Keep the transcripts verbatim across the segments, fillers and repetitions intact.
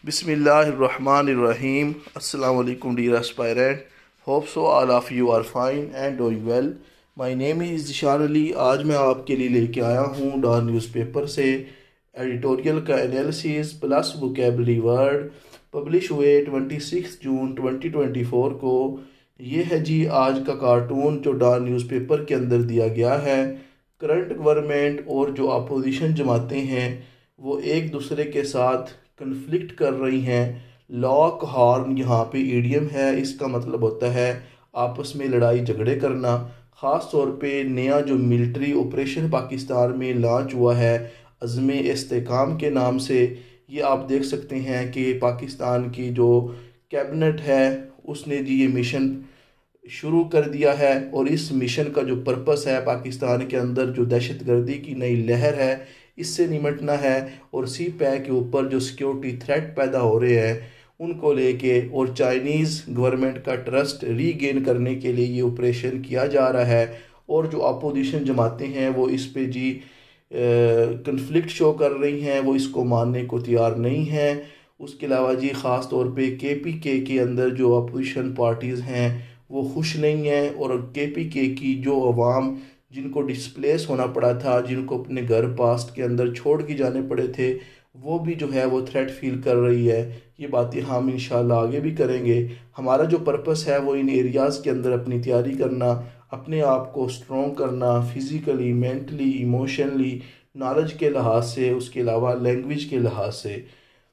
Bismillahirrahmanirrahim. Assalamu alaikum dear aspirant. Hope so all of you are fine and doing well. My name is Zishan Ali. आज मैं आपके लिए लेके आया हूँ डॉन न्यूज़पेपर से एडिटोरियल का analysis plus vocabulary word publish हुए छब्बीस जून दो हज़ार चौबीस को। ये है जी आज का कार्टून जो डॉन न्यूज़पेपर के अंदर दिया गया है। करंट गवर्नमेंट और जो अपोजिशन जमातें हैं वो एक दूसरे के साथ कन्फ्लिक्ट कर रही हैं। लॉक हॉर्न यहाँ पे ईडियम है, इसका मतलब होता है आपस में लड़ाई झगड़े करना। ख़ास तौर पे नया जो मिलिट्री ऑपरेशन पाकिस्तान में लॉन्च हुआ है अज़्म इस्तेकाम के नाम से, ये आप देख सकते हैं कि पाकिस्तान की जो कैबिनेट है उसने जी ये मिशन शुरू कर दिया है। और इस मिशन का जो पर्पस है पाकिस्तान के अंदर जो दहशतगर्दी की नई लहर है इससे निमटना है और सी पैक के ऊपर जो सिक्योरिटी थ्रेट पैदा हो रहे हैं उनको लेके और चाइनीज़ गवर्नमेंट का ट्रस्ट रीगेन करने के लिए ये ऑपरेशन किया जा रहा है। और जो अपोजिशन जमातें हैं वो इस पे जी कन्फ्लिक्ट शो कर रही हैं, वो इसको मानने को तैयार नहीं हैं। उसके अलावा जी ख़ास तौर पे के पी के के अंदर जो अपोजिशन पार्टीज़ हैं वो खुश नहीं हैं और के पी के की जो अवाम जिनको डिस्प्लेस होना पड़ा था, जिनको अपने घर पास्ट के अंदर छोड़ के जाने पड़े थे, वो भी जो है वो थ्रेट फील कर रही है। ये बातें हम इंशाल्लाह आगे भी करेंगे। हमारा जो पर्पस है वो इन एरियाज़ के अंदर अपनी तैयारी करना, अपने आप को स्ट्रॉन्ग करना फिज़िकली, मेंटली, इमोशनली, नॉलेज के लिहाज से, उसके अलावा लैंग्वेज के लिहाज से।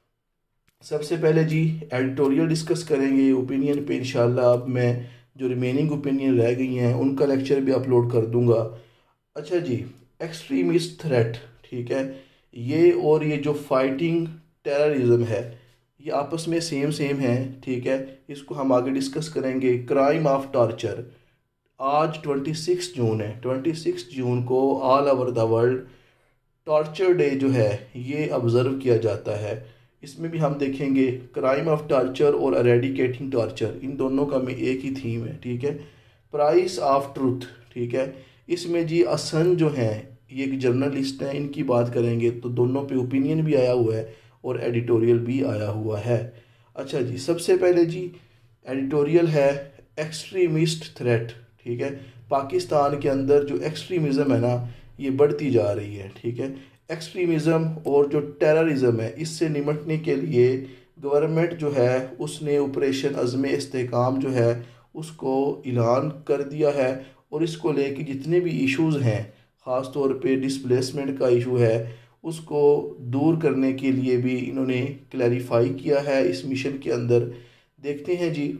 सबसे पहले जी एडिटोरियल डिस्कस करेंगे ओपिनियन पे इंशाल्लाह। अब मैं जो रिमेनिंग ओपिनियन रह गई हैं उनका लेक्चर भी अपलोड कर दूंगा। अच्छा जी, एक्सट्रीमिस्ट थ्रेट, ठीक है, ये और ये जो फाइटिंग टेररिज्म है ये आपस में सेम सेम है, ठीक है। इसको हम आगे डिस्कस करेंगे। क्राइम ऑफ टॉर्चर, आज छब्बीस जून है, छब्बीस जून को all over the world torture day जो है ये ऑब्ज़र्व किया जाता है। इसमें भी हम देखेंगे क्राइम ऑफ टॉर्चर और एरेडिकेटिंग टॉर्चर, इन दोनों का में एक ही थीम है, ठीक है। प्राइस ऑफ ट्रूथ, ठीक है, इसमें जी असन जो हैं ये एक जर्नलिस्ट हैं, इनकी बात करेंगे तो दोनों पे ओपिनियन भी आया हुआ है और एडिटोरियल भी आया हुआ है। अच्छा जी, सबसे पहले जी एडिटोरियल है एक्सट्रीमिस्ट थ्रेट, ठीक है। पाकिस्तान के अंदर जो एक्सट्रीमिज़म है ना ये बढ़ती जा रही है, ठीक है। एक्सट्रीमिज़म और जो टेररिज्म है इससे निमटने के लिए गवर्नमेंट जो है उसने ऑपरेशन अज़्म इस्तेकाम जो है उसको ऐलान कर दिया है। और इसको लेके जितने भी इश्यूज़ हैं, ख़ास तौर पे डिस्प्लेसमेंट का इशू है, उसको दूर करने के लिए भी इन्होंने क्लैरिफाई किया है इस मिशन के अंदर। देखते हैं जी,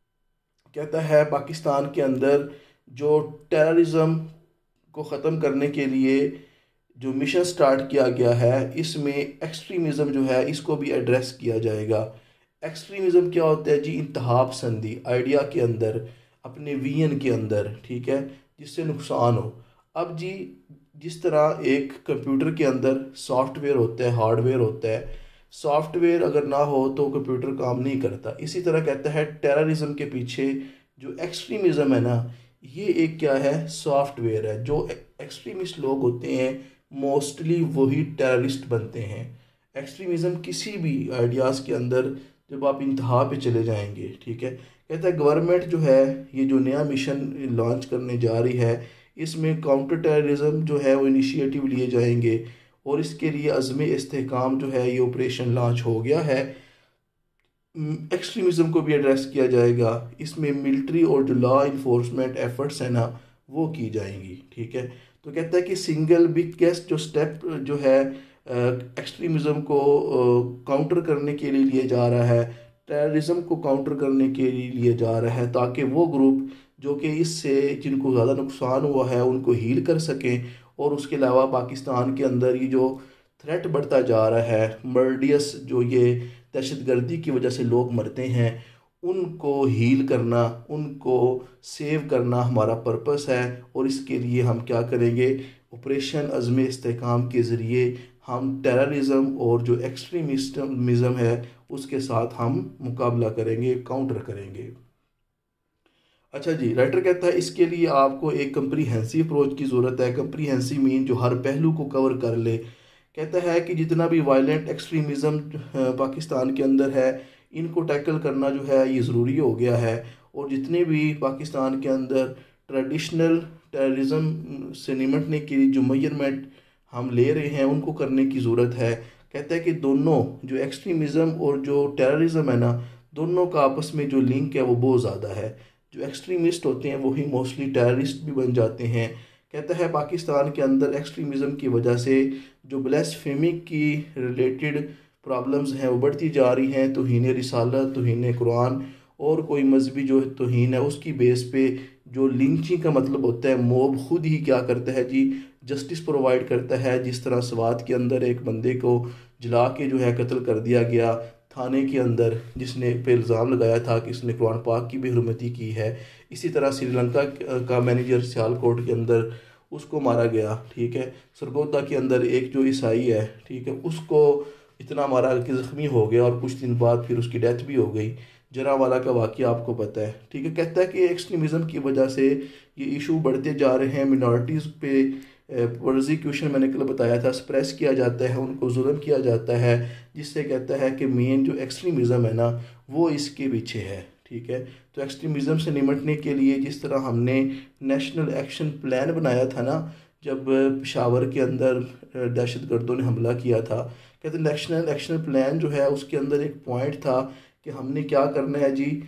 कहता है पाकिस्तान के अंदर जो टेररिज्म को ख़त्म करने के लिए जो मिशन स्टार्ट किया गया है इसमें एक्सट्रीमिज़म जो है इसको भी एड्रेस किया जाएगा। एक्सट्रीमिज़म क्या होता है जी? इंतहा पसंदी, आइडिया के अंदर, अपने विजन के अंदर, ठीक है, जिससे नुकसान हो। अब जी जिस तरह एक कंप्यूटर के अंदर सॉफ्टवेयर होता है, हार्डवेयर होता है, सॉफ्टवेयर अगर ना हो तो कंप्यूटर काम नहीं करता। इसी तरह कहता है टेररिज्म के पीछे जो एक्सट्रीमिज़म है ना ये एक क्या है, सॉफ्टवेयर है। जो एक्सट्रीमिस्ट लोग होते हैं मोस्टली वही टेररिस्ट बनते हैं। एक्सट्रीमिज़म किसी भी आइडियाज़ के अंदर जब आप इंतहा पे चले जाएंगे, ठीक है। कहता है गवर्नमेंट जो है ये जो नया मिशन लॉन्च करने जा रही है इसमें काउंटर टेररिज्म जो है वो इनिशिएटिव लिए जाएंगे और इसके लिए अज़्म इस्तेकाम जो है ये ऑपरेशन लॉन्च हो गया है। एक्सट्रीमिज़म को भी एड्रेस किया जाएगा। इसमें मिलिट्री और जो लॉ इन्फोर्समेंट एफर्ट्स हैं ना वो की जाएंगी, ठीक है। तो कहता है कि सिंगल बिगेस्ट जो स्टेप जो है एक्सट्रीमिज़म को काउंटर करने के लिए लिए जा रहा है, टेररिज्म को काउंटर करने के लिए लिए जा रहा है, ताकि वो ग्रुप जो कि इससे जिनको ज़्यादा नुकसान हुआ है उनको हील कर सकें। और उसके अलावा पाकिस्तान के अंदर ये जो थ्रेट बढ़ता जा रहा है, मर्डियस जो ये दहशतगर्दी की वजह से लोग मरते हैं, उनको हील करना, उनको सेव करना हमारा पर्पस है। और इसके लिए हम क्या करेंगे, ऑपरेशन अज़्म इस्तेकाम के ज़रिए हम टेररिज्म और जो एक्सट्रीमिज़म है उसके साथ हम मुकाबला करेंगे, काउंटर करेंगे। अच्छा जी, राइटर कहता है इसके लिए आपको एक कंप्रीहेंसिव अप्रोच की ज़रूरत है। कंप्रीहेंसिव मीन जो हर पहलू को कवर कर ले। कहता है कि जितना भी वायलेंट एक्सट्रीमिज़म पाकिस्तान के अंदर है, इनको टैकल करना जो है ये ज़रूरी हो गया है। और जितने भी पाकिस्तान के अंदर ट्रेडिशनल टेररिज्म से निमटने की जो मेजरमेंट हम ले रहे हैं उनको करने की ज़रूरत है। कहता है कि दोनों जो एक्सट्रीमिज़म और जो टेररिज्म है ना, दोनों का आपस में जो लिंक है वो बहुत ज़्यादा है। जो एक्सट्रीमिस्ट होते हैं वही मोस्टली टेररिस्ट भी बन जाते हैं। कहता है पाकिस्तान के अंदर एक्सट्रीमिज़म की वजह से जो ब्लास्फेमी की रिलेटेड प्रॉब्लम्स हैं वो बढ़ती जा रही हैं। तौहीन रिसालत, तौहीन कुरान और कोई मजहबी जो तौहीन है उसकी बेस पे जो लिंचिंग का मतलब होता है, मॉब खुद ही क्या करता है जी, जस्टिस प्रोवाइड करता है। जिस तरह स्वात के अंदर एक बंदे को जला के जो है कत्ल कर दिया गया थाने के अंदर, जिसने पे इल्ज़ाम लगाया था कि इसने कुरान पाक की बेहुरमती की है। इसी तरह श्रीलंका का मैनेजर सियालकोट के अंदर उसको मारा गया, ठीक है। सरगोदा के अंदर एक जो ईसाई है, ठीक है, उसको इतना मारा कि ज़ख्मी हो गया और कुछ दिन बाद फिर उसकी डेथ भी हो गई। जरावाला का वाक़या आपको पता है, ठीक है। कहता है कि एक्सट्रीमिज़म की वजह से ये इशू बढ़ते जा रहे हैं। मिनॉरिटीज़ पे प्रोसिक्यूशन मैंने कल बताया था, सप्रेस किया जाता है, उनको जुल्म किया जाता है, जिससे कहता है कि मेन जो एक्सट्रीमिज़म है ना वो इसके पीछे है, ठीक है। तो एक्सट्रीमिज़म से निमटने के लिए जिस तरह हमने नेशनल एक्शन प्लान बनाया था ना, जब पेशावर के अंदर दहशत गर्दों ने हमला किया था, कहते नेशनल एक्शन प्लान जो है उसके अंदर एक पॉइंट था कि हमने क्या करना है जी,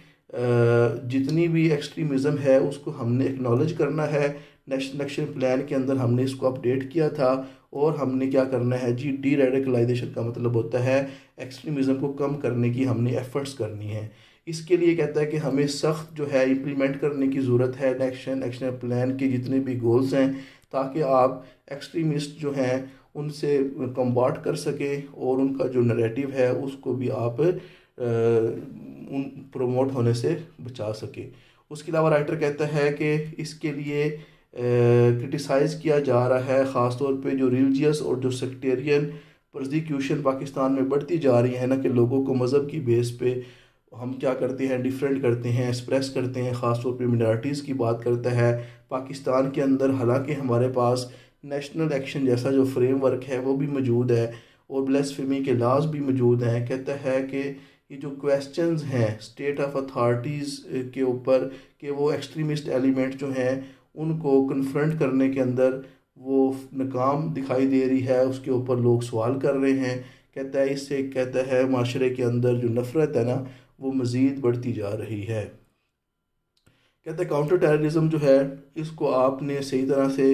जितनी भी एक्सट्रीमिज़म है उसको हमने एक्नॉलेज करना है। नेशनल एक्शन प्लान के अंदर हमने इसको अपडेट किया था और हमने क्या करना है जी, डी रेडिकलाइजेशन का मतलब होता है एक्सट्रीमिज़म को कम करने की हमने एफर्ट्स करनी है। इसके लिए कहता है कि हमें सख्त जो है इम्प्लीमेंट करने की ज़रूरत है नेशनल एक्शन प्लान के जितने भी गोल्स हैं, ताकि आप एक्सट्रीमिस्ट जो हैं उनसे कम्बाट कर सकें और उनका जो नैरेटिव है उसको भी आप उन प्रमोट होने से बचा सके। उसके अलावा राइटर कहता है कि इसके लिए क्रिटिसाइज़ किया जा रहा है, ख़ास तौर पे जो रिलीजियस और जो सेक्टेरियन प्रोसिक्यूशन पाकिस्तान में बढ़ती जा रही है ना, कि लोगों को मज़हब की बेस पे हम क्या करते हैं, डिफरेंट करते हैं, एक्सप्रेस करते हैं। ख़ास तौर पे मिनॉरिटीज़ की बात करता है पाकिस्तान के अंदर। हालांकि हमारे पास नेशनल एक्शन जैसा जो फ्रेमवर्क है वो भी मौजूद है और ब्लास्फेमी के लॉज भी मौजूद हैं। कहता है कि ये जो क्वेश्चंस हैं स्टेट ऑफ अथॉरिटीज़ के ऊपर कि वो एक्सट्रीमिस्ट एलिमेंट जो हैं उनको कन्फ्रंट करने के अंदर वो नाकाम दिखाई दे रही है, उसके ऊपर लोग सवाल कर रहे हैं। कहता है इससे कहता है माशरे के अंदर जो नफ़रत है ना वो मज़ीद बढ़ती जा रही है। कहता है काउंटर टेररिज्म जो है इसको आपने सही तरह से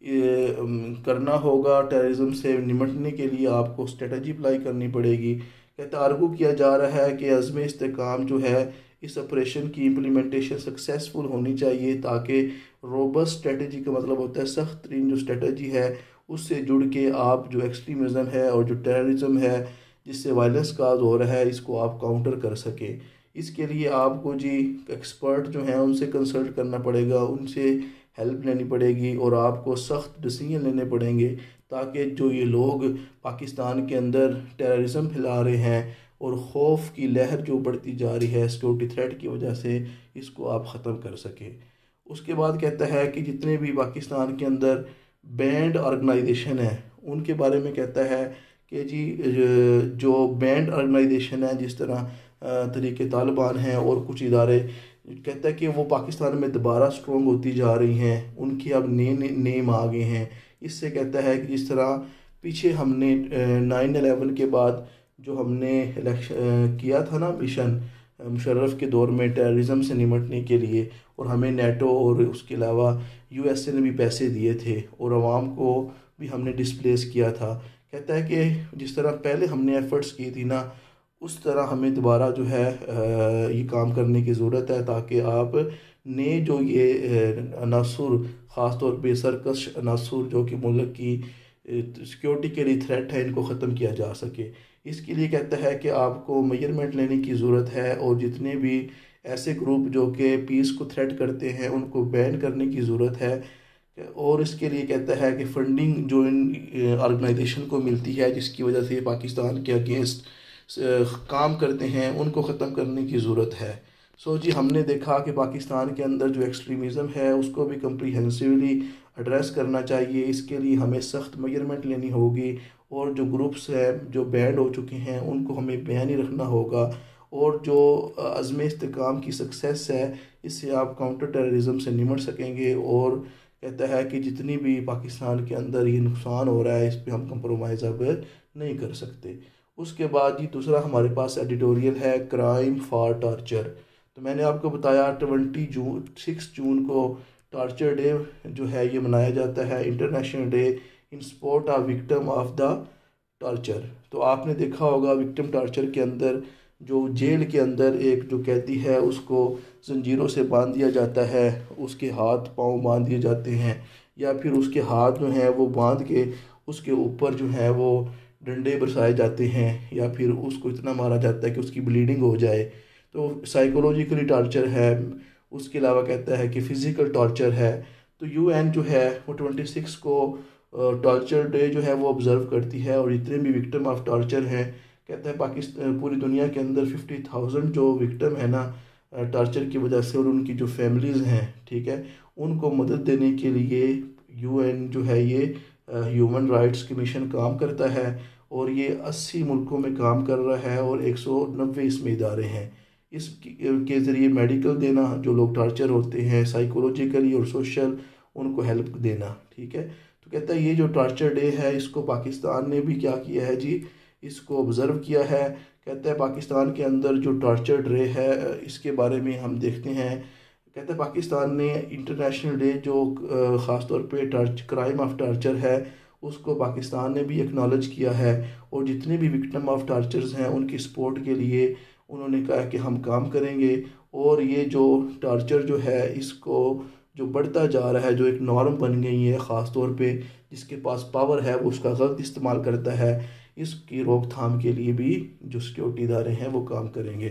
करना होगा। टेररिज्म से निमटने के लिए आपको स्ट्रेटजी अप्लाई करनी पड़ेगी। कहता आर्गू किया जा रहा है कि अज़्म इस्तेकाम जो है इस ऑपरेशन की इम्प्लीमेंटेशन सक्सेसफुल होनी चाहिए, ताकि रोबस्ट स्ट्रेटजी का मतलब होता है सख्त तरीन जो स्ट्रेटजी है उससे जुड़ के आप जो एक्सट्रीमिज़म है और जो टेररिज्म है जिससे वायलेंस काज हो रहा है इसको आप काउंटर कर सके। इसके लिए आपको जी एक्सपर्ट जो हैं उनसे कंसल्ट करना पड़ेगा, उनसे हेल्प लेनी पड़ेगी और आपको सख्त डिसीजन लेने पड़ेंगे, ताकि जो ये लोग पाकिस्तान के अंदर टेररिज्म फैला रहे हैं और खौफ की लहर जो बढ़ती जा रही है सिक्योरिटी थ्रेट की वजह से, इसको आप ख़त्म कर सकें। उसके बाद कहता है कि जितने भी पाकिस्तान के अंदर बैंड ऑर्गेनाइजेशन है उनके बारे में कहता है कि जी जो बैंड ऑर्गेनाइजेशन है जिस तरह तरीके तालिबान हैं और कुछ इदारे, कहता है कि वो पाकिस्तान में दोबारा स्ट्रॉन्ग होती जा रही हैं, उनकी अब नए नेम आ गए हैं। इससे कहता है कि जिस तरह पीछे हमने नाइन एलेवन के बाद जो हमने इलेक्शन किया था ना मिशन मुशर्रफ के दौर में टेररिज्म से निमटने के लिए, और हमें नेटो और उसके अलावा यूएसए ने भी पैसे दिए थे और आवाम को भी हमने डिस्प्लेस किया था। कहता है कि जिस तरह पहले हमने एफ़र्ट्स की थी ना उस तरह हमें दोबारा जो है ये काम करने की ज़रूरत है, ताकि आप ने जो ये अनासुर ख़ास तौर पे सरकश अनासुर जो कि मुल्क की सिक्योरिटी के लिए थ्रेट है इनको ख़त्म किया जा सके। इसके लिए कहता है कि आपको मेजरमेंट लेने की ज़रूरत है और जितने भी ऐसे ग्रुप जो कि पीस को थ्रेट करते हैं उनको बैन करने की ज़रूरत है। और इसके लिए कहता है कि फंडिंग जो इन ऑर्गेनाइजेशन को मिलती है जिसकी वजह से पाकिस्तान के अगेंस्ट काम करते हैं उनको ख़त्म करने की ज़रूरत है। सो जी हमने देखा कि पाकिस्तान के अंदर जो एक्सट्रीमिज़म है उसको भी कम्प्रीहेंसिवली एड्रेस करना चाहिए। इसके लिए हमें सख्त मेजरमेंट लेनी होगी और जो ग्रुप्स हैं जो बैंड हो चुके हैं उनको हमें बैन ही रखना होगा। और जो अज़्म इस्तेकाम की सक्सेस है, इससे आप काउंटर टेररिज्म से निमट सकेंगे। और कहता है कि जितनी भी पाकिस्तान के अंदर ये नुकसान हो रहा है, इस पर हम कंप्रोमाइज़ अब नहीं कर सकते। उसके बाद जी दूसरा हमारे पास एडिटोरियल है, क्राइम फॉर टार्चर। तो मैंने आपको बताया ट्वेंटी जून सिक्स जून को टार्चर डे जो है ये मनाया जाता है, international day in support of victim of the torture. तो आपने देखा होगा विक्टिम टार्चर के अंदर जो जेल के अंदर एक जो कैदी है उसको जंजीरों से बांध दिया जाता है, उसके हाथ पांव बांध दिए जाते हैं, या फिर उसके हाथ जो हैं वो बांध के उसके ऊपर जो है वो डंडे बरसाए जाते हैं, या फिर उसको इतना मारा जाता है कि उसकी ब्लीडिंग हो जाए। तो साइकोलॉजिकली टार्चर है। उसके अलावा कहता है कि फ़िज़िकल टॉर्चर है। तो यूएन जो है वो ट्वेंटी सिक्स को टॉर्चर डे जो है वो ऑब्ज़र्व करती है। और जितने भी विक्टिम ऑफ टॉर्चर हैं, कहता है पाकिस्तान पूरी दुनिया के अंदर फिफ्टी थाउजेंड जो विक्टिम है ना टार्चर की वजह से, और उनकी जो फैमिलीज़ हैं, ठीक है, उनको मदद देने के लिए यूएन जो है ये ह्यूमन राइट्स कमीशन काम करता है। और ये अस्सी मुल्कों में काम कर रहा है और एक सौ नब्बे इसमें इदारे हैं। इस के ज़रिए मेडिकल देना, जो लोग टार्चर होते हैं साइकोलॉजिकली और सोशल, उनको हेल्प देना, ठीक है। तो कहता है ये जो टार्चर डे है इसको पाकिस्तान ने भी क्या किया है जी, इसको ऑब्ज़र्व किया है। कहता है पाकिस्तान के अंदर जो टार्चर डे है इसके बारे में हम देखते हैं। कहते हैं पाकिस्तान ने इंटरनेशनल डे जो ख़ास तौर पे टार्च क्राइम ऑफ टार्चर है उसको पाकिस्तान ने भी एक्नॉलेज किया है। और जितने भी विक्टिम ऑफ टार्चर्स हैं उनकी सपोर्ट के लिए उन्होंने कहा कि हम काम करेंगे। और ये जो टार्चर जो है इसको जो बढ़ता जा रहा है, जो एक नॉर्म बन गई है, ख़ास तौर पे जिसके पास पावर है वो उसका गलत इस्तेमाल करता है, इसकी रोकथाम के लिए भी जो सिक्योरिटी इदारे हैं वो काम करेंगे।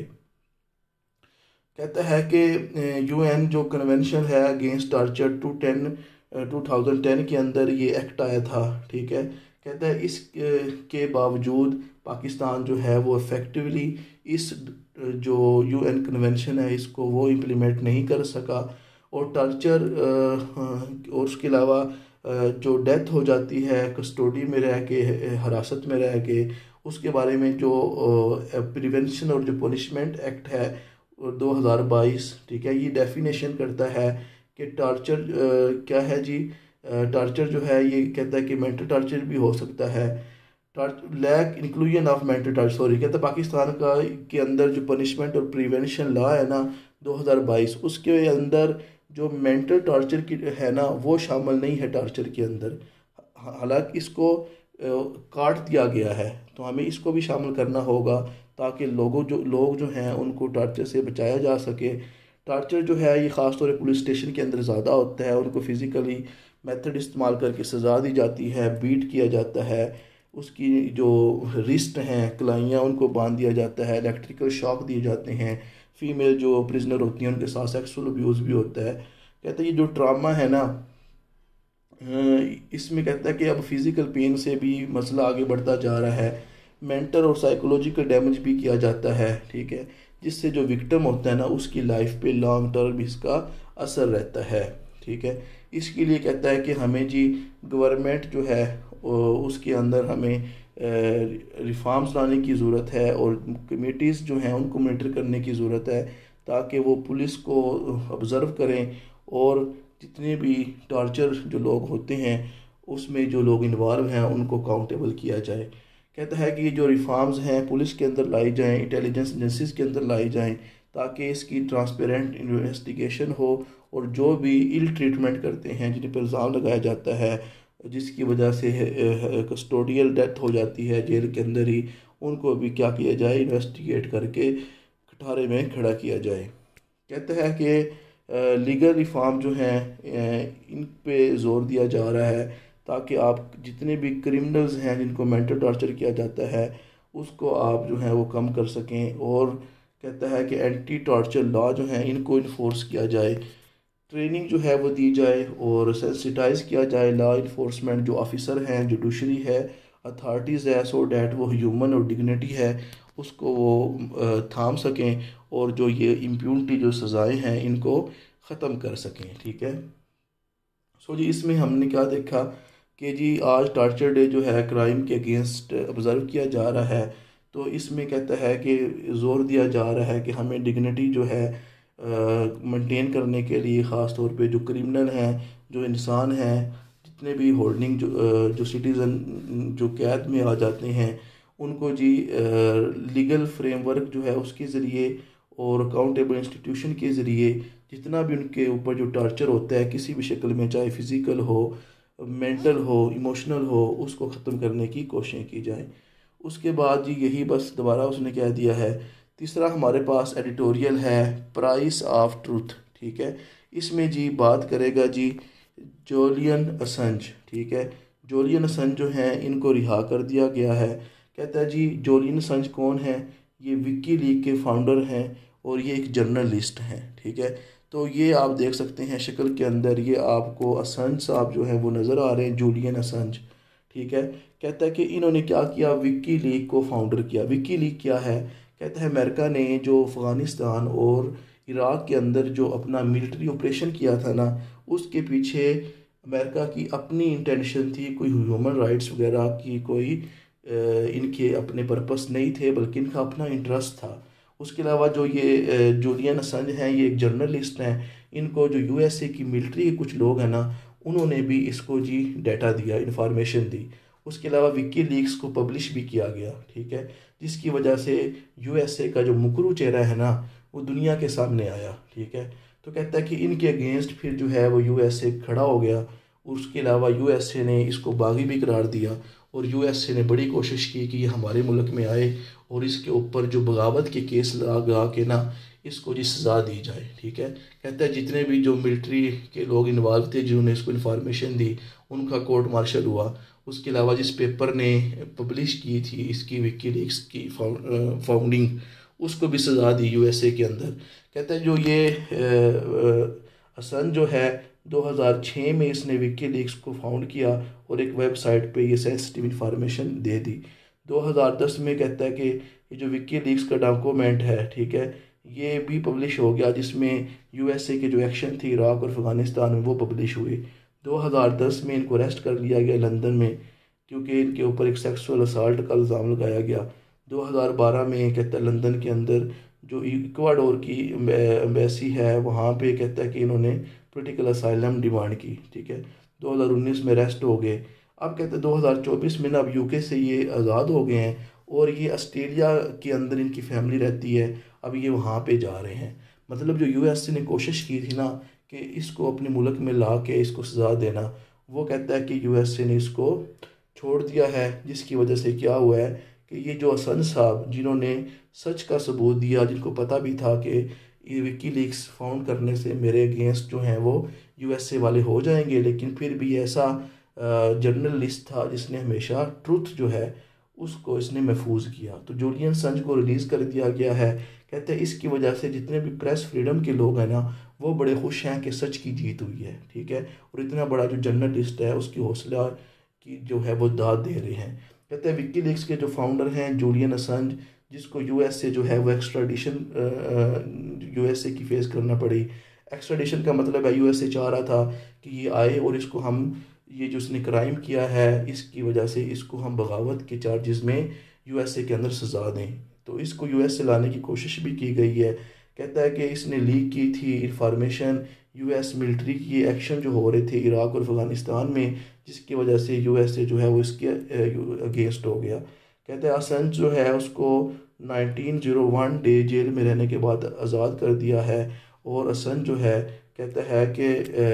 कहता है कि यूएन जो कन्वेंशन है against torture two ten two thousand ten के अंदर ये एक्ट आया था, ठीक है। कहता है इस के बावजूद पाकिस्तान जो है वो इफ़ेक्टिवली इस जो यूएन कन्वेंशन है इसको वो इम्प्लीमेंट नहीं कर सका। और टार्चर और उसके अलावा जो डेथ हो जाती है कस्टडी में रह के, हिरासत में रह के, उसके बारे में जो प्रिवेंशन और जो पनिशमेंट एक्ट है दो हज़ार बाईस, ठीक है, ये डेफिनेशन करता है कि टार्चर क्या है जी। टार्चर जो है ये कहता है कि मेंटल टार्चर भी हो सकता है। Lack inclusion of mental torture, sorry, कहता है पाकिस्तान का के अंदर जो पनिशमेंट और प्रिवेंशन लॉ है ना दो हज़ार बाईस, उसके अंदर जो मेंटल टॉर्चर की है ना वो शामिल नहीं है टार्चर के अंदर। हालांकि इसको काट दिया गया है, तो हमें इसको भी शामिल करना होगा ताकि लोगों जो लोग जो हैं उनको टार्चर से बचाया जा सके। टार्चर जो है ये ख़ास तौर पर पुलिस स्टेशन के अंदर ज़्यादा होता है। उनको फ़िज़िकली मेथड इस्तेमाल करके सज़ा दी जाती है, बीट किया जाता है, उसकी जो रिस्ट हैं कलाइयाँ उनको बांध दिया जाता है, इलेक्ट्रिकल शॉक दिए जाते हैं। फ़ीमेल जो प्रिजनर होती हैं उनके साथ सेक्सुअल अब्यूज़ भी होता है। कहते हैं ये जो ट्रामा है ना इसमें कहता है कि अब फिज़िकल पेन से भी मसला आगे बढ़ता जा रहा है, मेंटल और साइकोलॉजिकल डैमेज भी किया जाता है, ठीक है, जिससे जो विक्टिम होता है ना उसकी लाइफ पे लॉन्ग टर्म इसका असर रहता है, ठीक है। इसके लिए कहता है कि हमें जी गवर्नमेंट जो है उसके अंदर हमें रिफॉर्म्स लाने की ज़रूरत है और कमेटीज़ जो हैं उनको मॉनिटर करने की ज़रूरत है ताकि वो पुलिस को ऑब्ज़र्व करें और जितने भी टार्चर जो लोग होते हैं उसमें जो लोग इन्वॉल्व हैं उनको काउंटेबल किया जाए। कहता है कि ये जो रिफॉर्म्स हैं पुलिस के अंदर लाई जाएं, इंटेलिजेंस एजेंसीज के अंदर लाई जाएं ताकि इसकी ट्रांसपेरेंट इन्वेस्टिगेशन हो और जो भी इल ट्रीटमेंट करते हैं, जिन पर इल्ज़ाम लगाया जाता है, जिसकी वजह से कस्टोडियल डेथ हो जाती है जेल के अंदर ही, उनको भी क्या किया जाए, इन्वेस्टिगेट करके कटारे में खड़ा किया जाए। कहता है कि लीगल रिफॉर्म जो हैं इन पे ज़ोर दिया जा रहा है ताकि आप जितने भी क्रिमिनल्स हैं जिनको मेंटल टॉर्चर किया जाता है उसको आप जो है वो कम कर सकें। और कहता है कि एंटी टॉर्चर लॉ जो हैं इनको इन्फोर्स किया जाए, ट्रेनिंग जो है वो दी जाए और सेंसिटाइज़ किया जाए लॉ इन्फोर्समेंट जो ऑफिसर हैं, जुडिशरी है, अथॉरिटीज़ है, सो डैट वो ह्यूमन और डिग्निटी है उसको वो थाम सकें और जो ये इम्प्यूनिटी जो सज़ाएं हैं इनको ख़त्म कर सकें, ठीक है। सो जी इसमें हमने क्या देखा कि जी आज टॉर्चर डे जो है क्राइम के अगेंस्ट ऑब्ज़र्व किया जा रहा है, तो इसमें कहता है कि ज़ोर दिया जा रहा है कि हमें डिग्निटी जो है मेंटेन करने के लिए, ख़ास तौर पे जो क्रिमिनल हैं, जो इंसान हैं, जितने भी होल्डिंग जो अ, जो सिटीज़न जो कैद में आ जाते हैं, उनको जी लीगल फ्रेमवर्क जो है उसके ज़रिए और अकाउंटेबल इंस्टीट्यूशन के ज़रिए जितना भी उनके ऊपर जो टॉर्चर होता है किसी भी शक्ल में, चाहे फिज़िकल हो, मेंटल हो, इमोशनल हो, उसको ख़त्म करने की कोशिश की जाए। उसके बाद जी यही बस दोबारा उसने कह दिया है। तीसरा हमारे पास एडिटोरियल है प्राइस ऑफ ट्रूथ, ठीक है। इसमें जी बात करेगा जी जूलियन असंज, ठीक है। जूलियन असंज जो हैं इनको रिहा कर दिया गया है। कहता है जी जूलियन असंज कौन है, ये विकी लीग के फाउंडर हैं और ये एक जर्नलिस्ट हैं, ठीक है। तो ये आप देख सकते हैं शक्ल के अंदर, ये आपको असंज साहब जो हैं वो नज़र आ रहे हैं, जूलियन असंज, ठीक है। कहता है कि इन्होंने क्या किया, विकी लीग को फाउंडर किया। विकी लीग क्या है, कहता है अमेरिका ने जो अफ़गानिस्तान और इराक़ के अंदर जो अपना मिलिट्री ऑपरेशन किया था ना, उसके पीछे अमेरिका की अपनी इंटेंशन थी, कोई ह्यूमन राइट्स वगैरह की कोई अ, इनके अपने पर्पस नहीं थे, बल्कि इनका अपना इंटरेस्ट था। उसके अलावा जो ये जूलियन असंज हैं, ये एक जर्नलिस्ट हैं, इनको जो यूएसए की मिलिट्री के कुछ लोग हैं ना, उन्होंने भी इसको जी डाटा दिया, इंफॉर्मेशन दी। उसके अलावा विकी लीक्स को पब्लिश भी किया गया, ठीक है, जिसकी वजह से यूएसए का जो मुकरू चेहरा है ना वो दुनिया के सामने आया, ठीक है। तो कहता है कि इनके अगेंस्ट फिर जो है वो यूएसए खड़ा हो गया। उसके अलावा यूएसए ने इसको बागी भी करार दिया और यूएसए ने बड़ी कोशिश की कि ये हमारे मुल्क में आए और इसके ऊपर जो बगावत के केस लगा के ना इसको जी सज़ा दी जाए, ठीक है। कहता है जितने भी जो मिलिट्री के लोग इन्वॉल्व थे जिन्होंने इसको इन्फॉर्मेशन दी उनका कोर्ट मार्शल हुआ। उसके अलावा जिस पेपर ने पब्लिश की थी इसकी विकी लीक्स की फाउंडिंग, उसको भी सज़ा दी यूएसए के अंदर। कहता है जो ये असंज जो है दो हज़ार छह में इसने विकी लीक्स को फाउंड किया और एक वेबसाइट पे ये सेंसिटिव इंफॉर्मेशन दे दी। दो हज़ार दस में कहता है कि ये जो विकी लीक्स का डॉक्यूमेंट है, ठीक है, ये भी पब्लिश हो गया, जिसमें यूएसए के जो एक्शन थी इराक़ और अफ़गानिस्तान में वो पब्लिश हुए। दो हज़ार दस में इनको अरेस्ट कर लिया गया लंदन में, क्योंकि इनके ऊपर एक सेक्सुअल असॉल्ट का इल्ज़ाम लगाया गया। दो हज़ार बारह में कहता है लंदन के अंदर जो इक्वाडोर की एम्बेसी है वहाँ पे कहता है कि इन्होंने पॉलिटिकल असाइलम डिमांड की, ठीक है। दो हज़ार उन्नीस में अरेस्ट हो गए। अब कहते हैं दो हज़ार चौबीस में ना अब यूके से ये आज़ाद हो गए हैं और ये ऑस्ट्रेलिया के अंदर इनकी फैमिली रहती है, अब ये वहाँ पे जा रहे हैं। मतलब जो यूएसए ने कोशिश की थी ना कि इसको अपने मुल्क में ला के इसको सज़ा देना, वो कहता है कि यूएसए ने इसको छोड़ दिया है, जिसकी वजह से क्या हुआ है कि ये जो असंज साहब जिन्होंने सच का सबूत दिया, जिनको पता भी था कि ये विकी लीक्स फाउंड करने से मेरे अगेंस्ट जो हैं वो यूएसए वाले हो जाएंगे, लेकिन फिर भी ऐसा जर्नलिस्ट था जिसने हमेशा ट्रुथ जो है उसको इसने महफूज किया। तो जूलियन असंज को रिलीज़ कर दिया गया है। कहते हैं इसकी वजह से जितने भी प्रेस फ्रीडम के लोग हैं ना वो बड़े खुश हैं कि सच की जीत हुई है, ठीक है। और इतना बड़ा जो जर्नलिस्ट है उसकी हौसला की जो है वो दाद दे रहे हैं। कहते हैं विकी लीक्स के जो फाउंडर हैं जूलियन असंज, जिसको यूएसए जो है वो एक्स्ट्राडिशन यूएसए की फेस करना पड़ी। एक्स्ट्राडिशन का मतलब है यूएसए चाह रहा था कि ये आए और इसको हम ये जो इसने क्राइम किया है इसकी वजह से इसको हम बगावत के चार्जेस में यूएसए के अंदर सजा दें। तो इसको यूएसए लाने की कोशिश भी की गई है। कहता है कि इसने लीक की थी इंफॉर्मेशन यूएस मिलिट्री की एक्शन जो हो रहे थे इराक़ और अफ़गानिस्तान में, जिसकी वजह से यूएसए जो है वो इसके अगेंस्ट हो गया। कहते हैं असंज जो है उसको nineteen zero one day jail में रहने के बाद आज़ाद कर दिया है और असंज जो है कहता है कि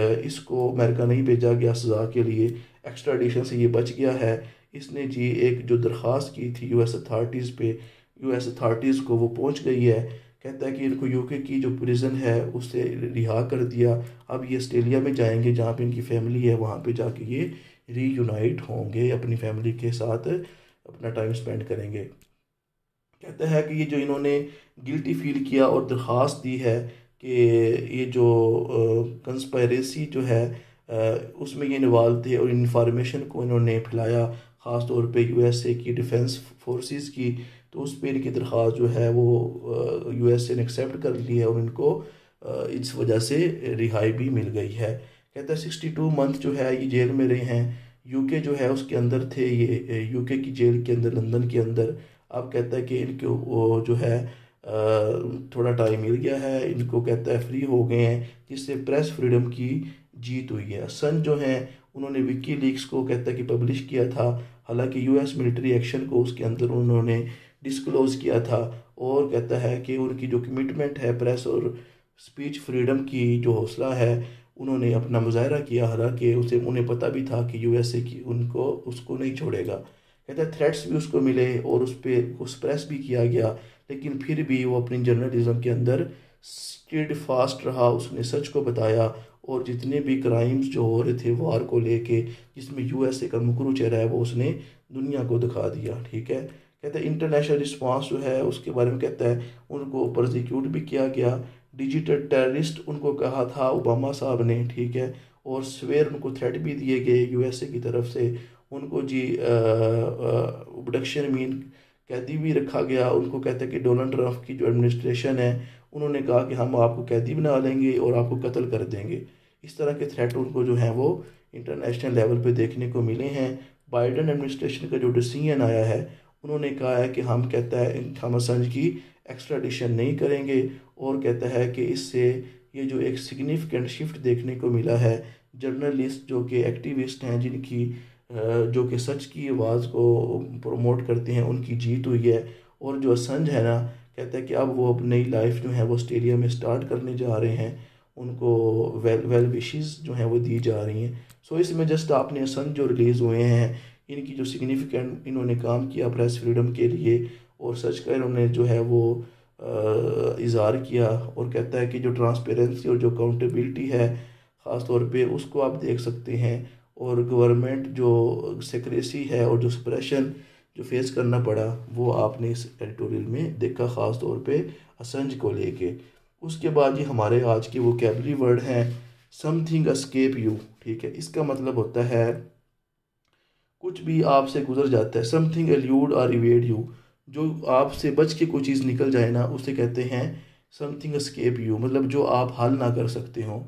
इसको अमेरिका नहीं भेजा गया सज़ा के लिए, एक्स्ट्राडिशन से ये बच गया है। इसने जी एक जो दरख्वास्त की थी यूएस अथॉरिटीज़ पे, यूएस अथॉरिटीज़ को वो पहुंच गई है। कहता है कि इनको यूके की जो प्रिजन है उससे रिहा कर दिया। अब ये ऑस्ट्रेलिया में जाएंगे जहाँ पे इनकी फैमिली है, वहाँ पे जाके ये रीयूनाइट होंगे, अपनी फैमिली के साथ अपना टाइम स्पेंड करेंगे। कहता है कि ये जो इन्होंने गिल्टी फील किया और दरख्वास्त दी है कि ये जो कंस्पायरेसी जो है आ, उसमें ये इन्वॉल्व थे और इन्फॉर्मेशन को इन्होंने फैलाया, ख़ास तौर पे यूएसए की डिफेंस फोर्सेस की, तो उस पर इनकी दरख्वास्त जो है वो यूएसए ने एक्सेप्ट कर ली है और इनको इस वजह से रिहाई भी मिल गई है। कहता है सिक्सटी टू मंथ जो है ये जेल में रहे हैं। यूके जो है उसके अंदर थे, ये यूके की जेल के अंदर, लंदन के अंदर। अब कहता है कि इनको वो जो है अ, थोड़ा टाइम मिल गया है, इनको कहता है फ्री हो गए हैं, जिससे प्रेस फ्रीडम की जीत हुई है। सन जो हैं उन्होंने विकी लीक्स को कहता है कि पब्लिश किया था, हालांकि यूएस मिलिट्री एक्शन को उसके अंदर उन्होंने डिस्क्लोज किया था। और कहता है कि उनकी जो कमिटमेंट है प्रेस और स्पीच फ्रीडम की, जो हौसला है, उन्होंने अपना मुजाहरा किया, हालांकि उसे उन्हें पता भी था कि यूएसए की उनको उसको नहीं छोड़ेगा। कहता है थ्रेट्स भी उसको मिले और उस पर उस प्रेस भी किया गया, लेकिन फिर भी वो अपनी जर्नलिज्म के अंदर स्टिड फास्ट रहा, उसने सच को बताया। और जितने भी क्राइम्स जो हो रहे थे वार को लेके, जिसमें यूएसए का मुकरू चेहरा है, वो उसने दुनिया को दिखा दिया। ठीक है, कहते हैं इंटरनेशनल रिस्पांस जो है उसके बारे में कहता है उनको प्रोसिक्यूट भी किया गया, डिजिटल टेररिस्ट उनको कहा था ओबामा साहब ने। ठीक है, और सवेर उनको थ्रेट भी दिए गए यूएसए की तरफ से, उनको जी अबडक्शन मीन कैदी भी रखा गया। उनको कहते हैं कि डोनाल्ड ट्रंप की जो एडमिनिस्ट्रेशन है उन्होंने कहा कि हम आपको कैदी बना लेंगे और आपको कत्ल कर देंगे। इस तरह के थ्रेट उनको जो है वो इंटरनेशनल लेवल पे देखने को मिले हैं। बाइडन एडमिनिस्ट्रेशन का जो डिसीजन आया है, उन्होंने कहा है कि हम कहता है हम असंज की एक्स्ट्राडिशन नहीं करेंगे, और कहता है कि इससे ये जो एक सिग्निफिकेंट शिफ्ट देखने को मिला है, जर्नलिस्ट जो कि एक्टिविस्ट हैं, जिनकी जो कि सच की आवाज़ को प्रमोट करते हैं, उनकी जीत हुई है। और जो असंज है ना, कहता है कि अब वो अपनी लाइफ जो है वो ऑस्ट्रेलिया में स्टार्ट करने जा रहे हैं, उनको वेल वेल विशेस जो हैं वो दी जा रही हैं। सो इसमें जस्ट आपने असंज जो रिलीज़ हुए हैं, इनकी जो सिग्निफिकेंट इन्होंने काम किया प्रेस फ्रीडम के लिए, और सच का इन्होंने जो है वो इज़हार किया। और कहता है कि जो ट्रांसपेरेंसी और जो अकाउंटेबिलिटी है ख़ास तौर पे, उसको आप देख सकते हैं। और गवर्नमेंट जो सेक्रेसी है और जो सप्रेशन जो फेस करना पड़ा, वो आपने इस एडिटोरियल में देखा, ख़ास तौर पे असंज को लेके। उसके बाद ये हमारे आज के वोकैबुलरी वर्ड हैं, समथिंग एस्केप यू। ठीक है, इसका मतलब होता है कुछ भी आपसे गुजर जाता है, समथिंग एल्यूड और इवेड यू, जो आपसे बच के कोई चीज़ निकल जाए ना, उसे कहते हैं समथिंग एस्केप यू, मतलब जो आप हल ना कर सकते हो।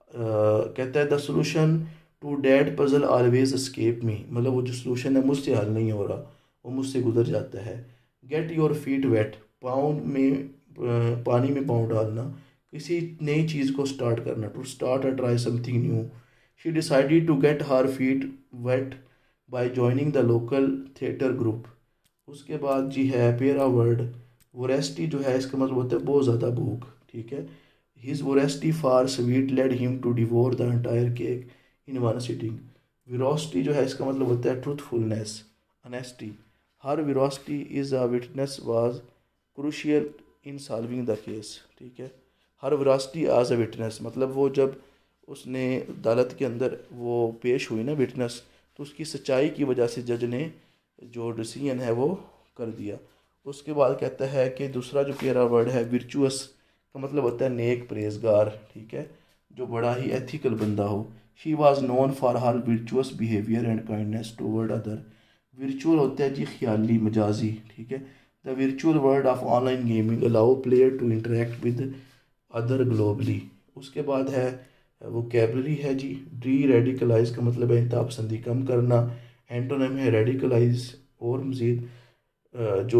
कहता है the solution to that puzzle always escape me, मतलब वो जो सोल्यूशन है मुझसे हल नहीं हो रहा, वो मुझसे गुजर जाता है। गेट योर फीट वेट, पाँव में पानी में पाँव डालना, किसी नई चीज़ को स्टार्ट करना, टू स्टार्ट और try something new. She decided to get her feet wet by joining the local theatre group. उसके बाद जी है पेरा वर्ड, वोरेस्टी जो है इसका मतलब होता है बहुत ज़्यादा भूख। ठीक है, his voracity for sweet led him to devour the entire cake in one sitting. Veracity जो है इसका मतलब होता है truthfulness, honesty. Her veracity is a witness was crucial in solving the case. ठीक है, हर विरोस्टी एज अ विटनेस, मतलब वो जब उसने अदालत के अंदर वो पेश हुई ना विटनेस, तो उसकी सच्चाई की वजह से जज ने जो डिसीजन है वो कर दिया। उसके बाद कहता है कि दूसरा जो प्यारा वर्ड है विर्चुअस, का मतलब होता है नेक, परहेजगार। ठीक है, जो बड़ा ही एथिकल बंदा हो। She was known for her virtuous behaviour and kindness toward other. Virtual होता है जी ख्याली, मजाजी। ठीक है, the virtual world of online gaming allow player to interact with other globally. उसके बाद है वोकैबुलरी है जी, डी रेडिकलाइज का मतलब है इंतहा पसंदी कम करना। एंटोनिम है रेडिकलाइज, और मज़ीद जो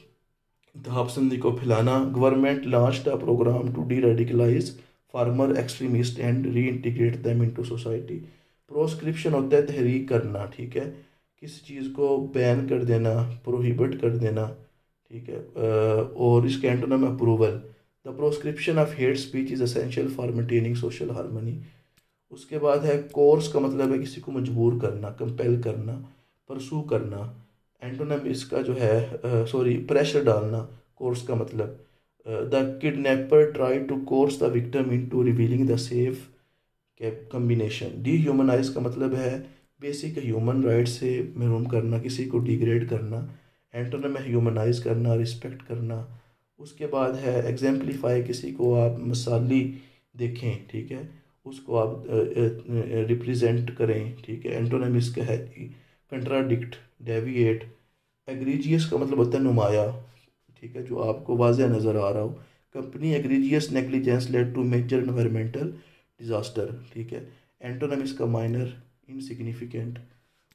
इंतहा पसंदी को फैलाना। Government launch the programme to deradicalise former extremist and reintegrate them into society. Proscription होता है तहरीक करना। ठीक है, किसी चीज़ को बैन कर देना, प्रोहिबिट कर देना। ठीक है, और इसके antonym approval. The proscription of hate speech is essential for maintaining social harmony. उसके बाद है कोर्स, का मतलब है किसी को मजबूर करना, कंपेल करना, परसू करना। एंटोनिम इसका जो है सॉरी प्रेशर डालना, कोर्स का मतलब the kidnapper try to coerce the victim into revealing the safe combination. Dehumanise का मतलब है बेसिक ह्यूमन राइट से महरूम करना, किसी को डिग्रेड करना। एंटोनिम है ह्यूमनाइज करना, रिस्पेक्ट करना। उसके बाद है एग्जाम्पलीफाई, किसी को आप मिसाली देखें। ठीक है, उसको आप रिप्रेजेंट करें। ठीक है, एंटोनिम इसका है कंट्राडिक्ट, डेविएट। एग्रीजियस का मतलब होता है नुमाया। ठीक है, जो आपको वाज़ह नज़र आ रहा हो। Company egregious negligence led to major environmental disaster. ठीक है, एंटोनिम इसका माइनर, इनसिग्निफिकेंट।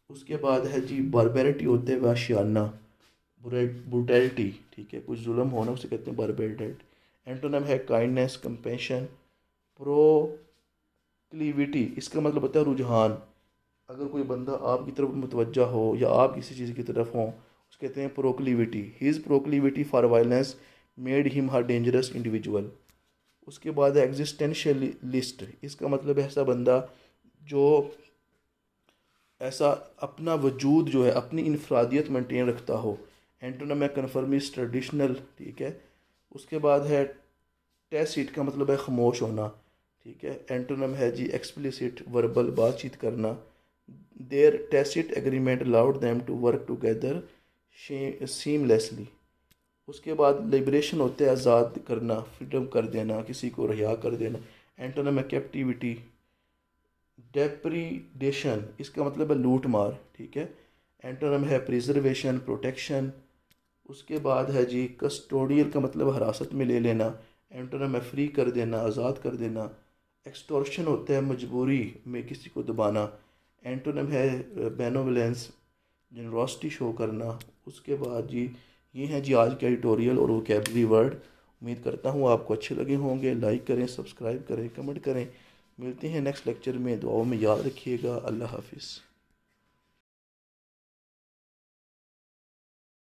उसके बाद है जी बारबेरिटी होते हैं वहशियाना, ब्रूटैलिटी, ठीक है, कुछ जुल्म होना उसे कहते हैं बारबेरिटी। एंटोनिम है काइंडनेस, कंपैशन। प्रोक्लिविटी, इसका मतलब होता है रुझान। अगर कोई बंदा आपकी तरफ मुतवज्जा हो या आप किसी चीज़ की तरफ हों, उसको कहते हैं proclivity. His proclivity for violence made him her dangerous individual. उसके बाद है एग्जिस्टेंशियलिस्ट, इसका मतलब है ऐसा बंदा जो ऐसा अपना वजूद जो है अपनी इनफरादियत मेंटेन रखता हो। एंटोनिम है कन्फर्मिस्ट, ट्रेडिशनल, ठीक है। उसके बाद है टैसिट, का मतलब है खामोश होना, ठीक है। एंटोनिम है जी एक्सप्लिसिट, वर्बल, बातचीत करना। Their tacit agreement allowed them to work together seamlessly. उसके बाद लिबरेशन होता है आज़ाद करना, फ्रीडम कर देना, किसी को रिहा कर देना। एंटोनिम है कैप्टिविटी, डेप्रीडेशन, इसका मतलब है लूट मार, ठीक है। एंटोनिम है प्रिजर्वेशन, प्रोटेक्शन। उसके बाद है जी कस्टोडियल, का मतलब हिरासत में ले लेना। एंटोनिम है फ्री कर देना, आज़ाद कर देना। एक्सटॉर्शन होता है मजबूरी में किसी को दबाना। एंटोनिम है बेनोवलेंस, जनरोसिटी शो करना। उसके बाद जी ये हैं जी आज के एडिटोरियल और वोकैबुलरी वर्ड। उम्मीद करता हूँ आपको अच्छे लगे होंगे। लाइक करें, सब्सक्राइब करें, कमेंट करें। मिलते हैं नेक्स्ट लेक्चर में। दुआओं में याद रखिएगा। अल्लाह हाफिज़।